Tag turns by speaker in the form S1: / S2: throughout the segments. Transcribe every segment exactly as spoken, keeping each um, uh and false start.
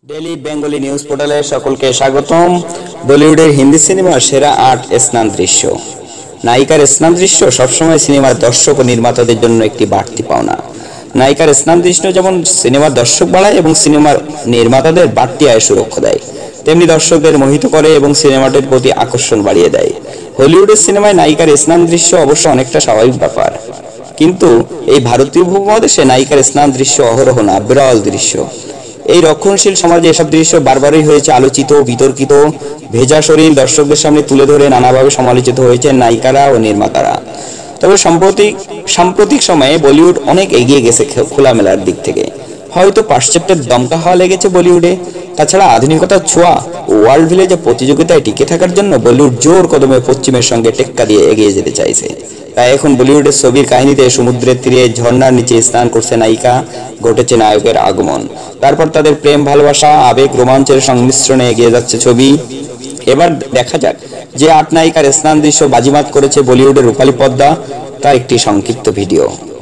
S1: Daily Bengali news পোর্টালে সকলকে স্বাগতম। বলিউডের হিন্দি সিনেমার সেরা আট স্নান দৃশ্য। নায়িকার স্নান দৃশ্য সবসময় সিনেমার দর্শক ও নির্মাতাদের জন্য একটি বাড়তি পাওনা। নায়িকার স্নান দৃশ্য যেমন সিনেমার দর্শক বাড়ায় এবং সিনেমার নির্মাতাদের বাড়তি আয় সুরক্ষা দেয়, তেমনি দর্শকদের মোহিত করে এবং সিনেমাটির প্রতি আকর্ষণ বাড়িয়ে দেয়। হলিউডের সিনেমায় নায়িকার স্নান দৃশ্য অবশ্য অনেকটা স্বাভাবিক ব্যাপার, কিন্তু এই ভারতীয় উপমহাদেশে নায়িকার স্নান দৃশ্য অহরহ না, বিরল দৃশ্য। এই রক্ষণশীল সমাজে এসব দৃশ্য বারবারই হয়েছে আলোচিত, বিতর্কিত। ভেজা শরীর দর্শকদের সামনে তুলে ধরে নানাভাবে সমালোচিত হয়েছে নায়িকারা ও নির্মাতারা। তবে সাম্প্রতিক সাম্প্রতিক সময়ে বলিউড অনেক এগিয়ে গেছে খোলামেলার দিক থেকে। হয়তো পাশ্চাত্যের দমকা হওয়া লেগেছে বলিউডে। তাছাড়া আধুনিকতার ছোঁয়া ও ওয়ার্ল্ড ভিলেজে প্রতিযোগিতায় টিকে থাকার জন্য বলিউড জোর কদমে পশ্চিমের সঙ্গে টেক্কা দিয়ে এগিয়ে যেতে চাইছে। তাই এখন বলিউডের ছবির কাহিনীতে সমুদ্রের তীরে ঝর্ণার নিচে স্নান করছে নায়িকা, ঘটেছে নায়কের আগমন, তারপর তাদের প্রেম, ভালোবাসা, আবেগ, রোমাঞ্চের সংমিশ্রণে এগিয়ে যাচ্ছে ছবি। এবার দেখা যাক যে আট নায়িকার স্নান দৃশ্য বাজিমাত করেছে বলিউডের রূপালী পর্দা, তার একটি সংক্ষিপ্ত ভিডিও।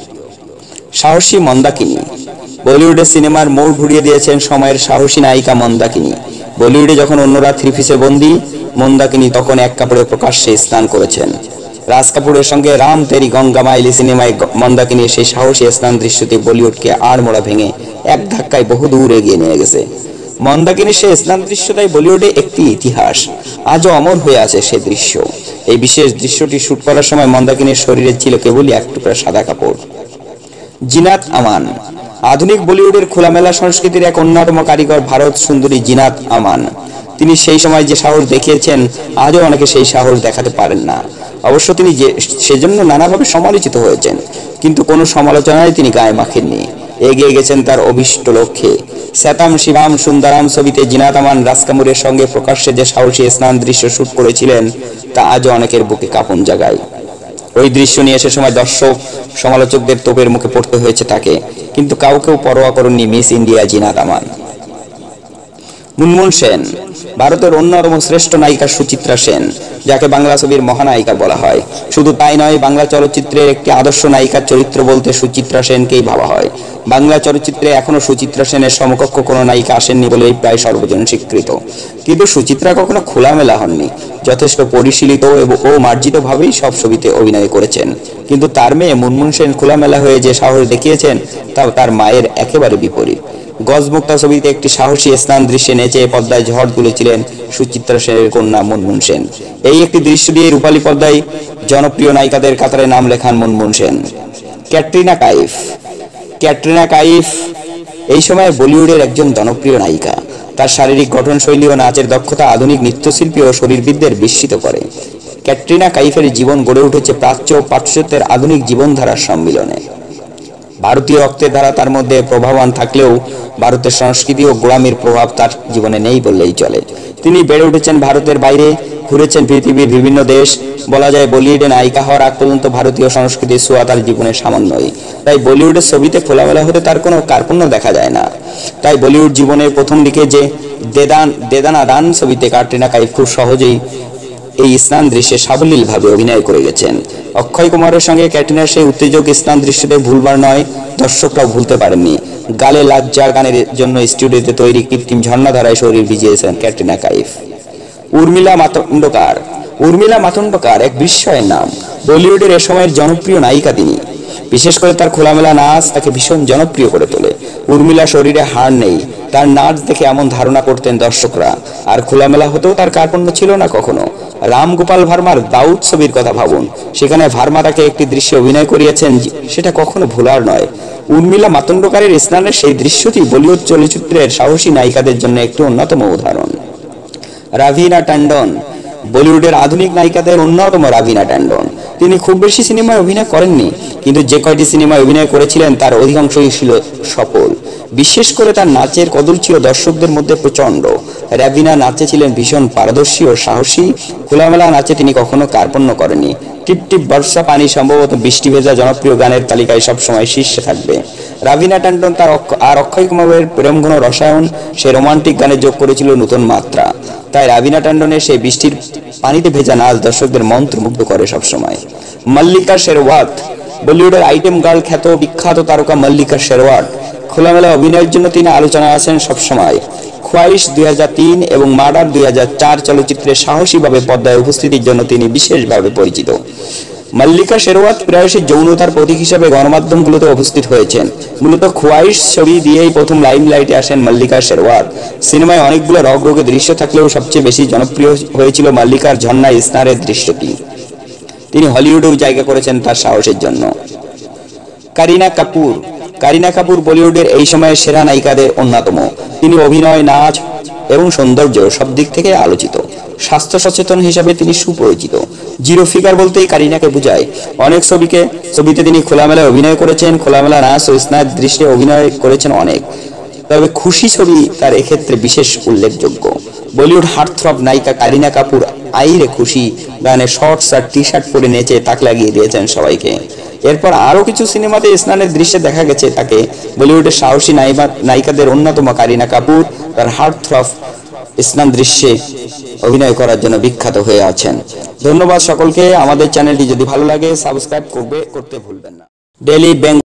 S1: সাহসী মন্দাকিনী। বলিউডের সিনেমার মোড় ঘুরিয়ে দিয়েছেন সময়ের সাহসী নায়িকা মন্দাকিনী। বলিউডে যখন অন্যরা থ্রি পিসে বন্দী, মন্দাকিনী তখন এক কাপড়ে প্রকাশ্যে স্নান করেছেন। রাজ কাপুরের সঙ্গে রাম তেরি গঙ্গা মাইলি সিনেমায় মন্দাকিনীর সেই সাহসী স্নান দৃশ্যটি বলিউডকে আড়মোড়া ভেঙে এক ধাক্কায় বহু দূর এগিয়ে নিয়ে গেছে। মন্দাকিনীর সেই স্নান দৃশ্যটাই বলিউডে একটি ইতিহাস, আজও অমর হয়ে আছে সে দৃশ্য। এই বিশেষ দৃশ্যটি শুট করার সময় মন্দাকিনীর শরীরে ছিল কেবলই এক টুকরা সাদা কাপড়। জিনাত আমান। আধুনিক বলিউডের খোলামেলা সংস্কৃতির এক অন্যতম কারিগর ভারত সুন্দরী জিনাত আমান। তিনি সেই সময় যে সাহস দেখিয়েছেন, আজও অনেকে সেই সাহস দেখাতে পারেন না। অবশ্য তিনি যে সেজন্য নানাভাবে সমালোচিত হয়েছেন, কিন্তু কোনো সমালোচনায় তিনি গায়ে মাখেননি, এগিয়ে গেছেন তার অভিষ্ট লক্ষ্যে। স্যাতাম শিবাম সুন্দরাম ছবিতে জিনাত আমান রাজ কাপুরের সঙ্গে প্রকাশ্যে যে সাহসী স্নান দৃশ্য শুট করেছিলেন, তা আজও অনেকের বুকে কাঁপন জাগায়। ওই দৃশ্য নিয়ে সে সময় দর্শক সমালোচকদের তোপের মুখে পড়তে হয়েছে তাকে, কিন্তু কাউকেও পরোয়া করেননি মিস ইন্ডিয়া জিনাত আমান। মুনমুন সেন। ভারতের অন্যতম শ্রেষ্ঠ নায়িকা সুচিত্রা সেন, যাকে বাংলা ছবির মহানায়িকা বলা হয়। শুধু তাই নয়, বাংলা চলচ্চিত্রের একটি আদর্শ নায়িকার চরিত্র বলতে সুচিত্রা সেনকেই ভাবা হয়। বাংলা চলচ্চিত্রে এখনো সুচিত্রা সেনের সমকক্ষ কোনো নায়িকা আসেননি বলেই প্রায় সর্বজন স্বীকৃত। কিন্তু সুচিত্রা কখনো খোলামেলা হননি, যথেষ্ট পরিশীলিত ও মার্জিত ভাবেই সব ছবিতে অভিনয় করেছেন। কিন্তু তার মেয়ে মুনমুন সেন খোলামেলা হয়ে যে সাহস দেখিয়েছেন, তা তার মায়ের একেবারে বিপরীত। গজমুক্তা ছবিতে একটি সাহসী স্নান দৃশ্যে নেচে পর্দায় ঝড় তুলেছিলেন সুচিত্রা সেনের কন্যা মুনমুন সেন। এই একটি দৃশ্য দিয়ে রূপালী পর্দায় জনপ্রিয় নায়িকাদের কাতারে নাম লেখান মুনমুন সেন। ক্যাটরিনা কাইফ। ক্যাটরিনা কাইফ এই সময় বলিউডের একজন জনপ্রিয় নায়িকা। তার শারীরিক গঠনশৈলী ও নাচের দক্ষতা আধুনিক নৃত্যশিল্পী ও শরীরবিদদের বিস্মিত করে। ক্যাটরিনা কাইফের জীবন গড়ে উঠেছে প্রাচ্য ও পাশ্চাত্যের আধুনিক জীবনধারার সম্মিলনে। ভারতীয় রক্তের ধারা তার মধ্যে প্রভাবান থাকলেও ভারতের সংস্কৃতি ও গোলামির প্রভাব তার জীবনে নেই বললেই চলে। তিনি বেড়ে উঠেছেন ভারতের বাইরে, ঘুরেছেন পৃথিবীর বিভিন্ন দেশ। বলা যায় বলিউডে নায়িকা হওয়ার আগ পর্যন্ত ভারতীয় সংস্কৃতির ছোঁয়া তার জীবনে সামান্যই। তাই বলিউডের ছবিতে খোলামেলা হতে তার কোনো কার্পণ্য দেখা যায় না। তাই বলিউড জীবনের প্রথম দিকে যে দেদান দেদানা দান ছবিতে ক্যাটরিনা কাইফ খুব সহজেই এই স্নান দৃশ্যে সাবলীলভাবে অভিনয় করে গেছেন। অক্ষয় কুমারের সঙ্গে ক্যাটরিনার সেই উত্তেজক স্নান দৃশ্যতে ভুলবার নয়, দর্শকরাও ভুলতে পারেননি। গালে লাজ্জার গানের জন্য স্টুডিওতে তৈরি কৃত্রিম ঝর্ণাধারায় শরীর ভিজিয়েছেন ক্যাটরিনা কাইফ। উর্মিলা মাতোন্ডকর। উর্মিলা মাতোন্ডকর এক বিস্ময়ের নাম। বলিউডের এ সময়ের জনপ্রিয় নায়িকা তিনি। বিশেষ করে তার খোলামেলা নাচ তাকে ভীষণ জনপ্রিয় করে তোলে। উর্মিলা শরীরে হাড় নেই, তার নাচ দেখে এমন ধারণা করতেন দর্শকরা। আর খোলামেলা হতেও তার কার্পণ্য ছিল না কখনো। রাম গোপাল ভার্মার দাউদ ছবির কথা ভাবুন, সেখানে ভার্মা তাকে একটি দৃশ্যে অভিনয় করিয়েছেন, সেটা কখনো ভোলার নয়। উর্মিলা মাতোন্ডকরের স্নানের সেই দৃশ্যটি বলিউড চলচ্চিত্রের সাহসী নায়িকাদের জন্য একটি অন্যতম উদাহরণ। রাভিনা ট্যান্ডন। বলিউডের আধুনিক নায়িকাদের অন্যতম রাভিনা ট্যান্ডন। তিনি খুব বেশি সিনেমায় অভিনয় করেননি, কিন্তু যে কয়টি সিনেমায় অভিনয় করেছিলেন তার অধিকাংশই ছিল সফল। বিশেষ করে তার নাচের কদর ছিল দর্শকদের মধ্যে প্রচন্ড। রাভিনা নাচে ছিলেন ভীষণ পারদর্শী ও সাহসী। খোলামেলা নাচে তিনি কখনো কার্পণ্য করেননি। টিপ টিপ বর্ষা পানি সম্ভবত বৃষ্টি ভেজা জনপ্রিয় গানের তালিকায় সবসময় শীর্ষে থাকবে। রাভিনা ট্যান্ডন তার আর অক্ষয় কুমারের প্রেমঘন রসায়ন সে রোমান্টিক গানে যোগ করেছিল নতুন মাত্রা। তাই রাভিনা ট্যান্ডনের সেই বৃষ্টির পানিতে ভেজা নাচ দর্শকদের মন্ত্রমুগ্ধ করে সবসময়। মল্লিকা শেরওয়াত। বলিউডের আইটেম গার্ল খ্যাত বিখ্যাত তারকা মল্লিকা শেরওয়াত। খোলামেলা অভিনয়ের জন্য তিনি আলোচনায় আছেন সবসময়। খোয়াইশ দুই হাজার তিন এবং মার্ডার দুই হাজার চার চলচ্চিত্রে সাহসীভাবে পর্দায় উপস্থিতির জন্য তিনি বিশেষভাবে পরিচিত। মল্লিকা শেরওয়াত প্রায়শই যৌনতার প্রতীক হিসেবে গণমাধ্যমগুলোতে উপস্থিত হয়েছেন। মূলত খোয়াইশ ছবি দিয়েই প্রথম লাইমলাইটে আসেন মল্লিকা শেরওয়াত। সিনেমায় অনেকগুলো রগরগে দৃশ্য থাকলেও সবচেয়ে বেশি জনপ্রিয় হয়েছিল মল্লিকার ঝর্ণা স্নানের দৃশ্যটি। তিনি হলিউডেও জায়গা করেছেন তার সাহসের জন্য। কারিনা কাপুর কারিনা কাপুর বলিউডের এই সময়ের সেরা নায়িকাদের অন্যতম। তিনি অভিনয়, নাচ এবং সৌন্দর্য সব দিক থেকে আলোচিত। স্বাস্থ্য সচেতন হিসাবে তিনি সুপরিচিত। জিরো ফিগার বলতেই কারিনাকে বোঝায়। অনেক ছবিকে ছবিতে তিনি খোলামেলায় অভিনয় করেছেন, খোলামেলা নাচ ও স্নান দৃশ্যে অভিনয় করেছেন অনেক। তবে খুশি ছবি তার এক্ষেত্রে বিশেষ উল্লেখযোগ্য। বলিউড হার্টথ্রব নায়িকা কারিনা কাপুর আইরে খুশি গানে শর্টস আর টি শার্ট পরে নেচে তাক লাগিয়ে দিয়েছেন সবাইকে। এরপর আরও কিছু সিনেমাতে স্নানের দৃশ্যে দেখা গেছে তাকে। বলিউডের সাহসী নায়িকাদের অন্যতম কারিনা কাপুর তার হার্টথ্রব স্নান দৃশ্যে অভিনয় করার জন্য বিখ্যাত হয়ে আছেন। ধন্যবাদ সকলকে। আমাদের চ্যানেলটি যদি ভালো লাগে সাবস্ক্রাইব করবে করতে ভুলবেন না। ডেইলি বেঙ্গল